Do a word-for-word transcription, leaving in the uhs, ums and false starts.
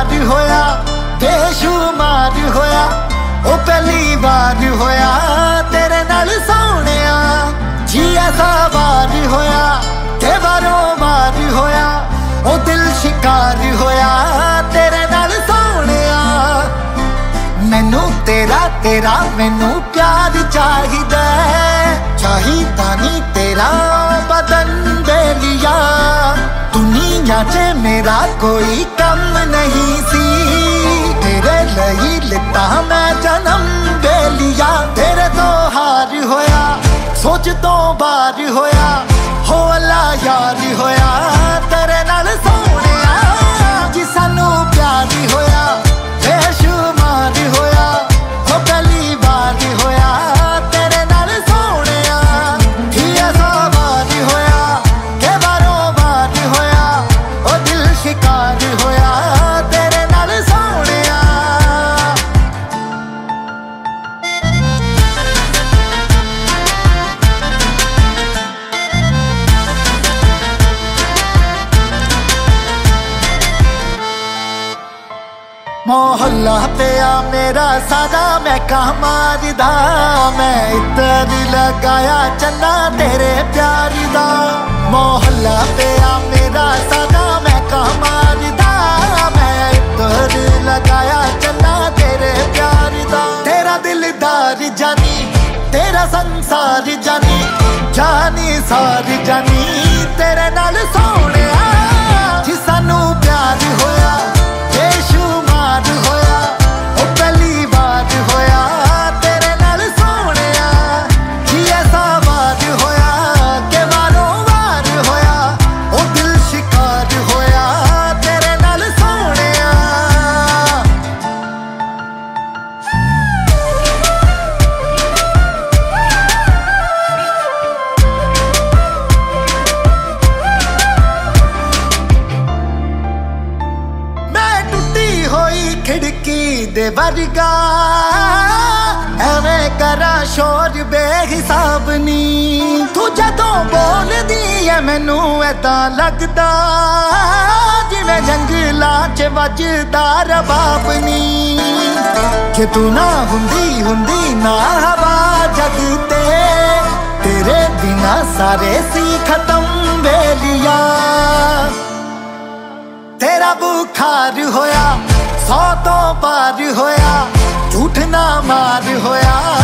प्यार होया बेशुमार होया ओ पहली बार होया तेरे नाल सोहणिया जी ऐसा बार होया ते बारों बार होया ओ दिल शिकार होया तेरे नाल सोहणिया मैनू तेरा तेरा मैनू प्यार चाहिदा चाहिदा नी तेरा बदन बेलिया दुनिया च मेरा कोई कम नहीं सी तेरे लई लिता मैं जन्म बेलिया तेरे तो हार होया सोच तो बार होया हो अल्लाह यार होया तेरे नाल सोहणिया जी सानू प्यार होया बेशुमार होया हो पहली बार होया तेरे नाल सोहणिया जी ऐसा बार होया के बारों बार होया ओ दिल शिकार होया तेरे नाल सोहणिया मोहल्ला पिया मेरा सारा मैं कहा मारदा मैं इतर लगाया चन्ना तेरे प्यार दा मोहल्ला पिया मेरा सारा मैं कहा मारदा मैं इतर लगाया चन्ना तेरे प्यार दा तेरा दिलदार जानी तेरा संसार जानी जानी सार जानी तेरे नाल सोहणिया जी सानू प्यार होया बेशुमार होया ओ पहली बार होया तेरे नाल सोहणिया जी ऐसा बार होया के बारों बार होया ओ दिल शिकार होया तेरे नाल सोहणिया खिड़की दे वर्गा एवें करा शोर बेहिसाब नी तू जदों बोलदी है मैनू ऐदा लगदा जिवें जंगलां च वजदा रबाब नी कि तू ना हुंदी हुंदी ना हवा जग ते तेरे बिना सारे सी खत्म बेलिया तेरा बुखार होया सौ तो पार होया झूठ ना मार होया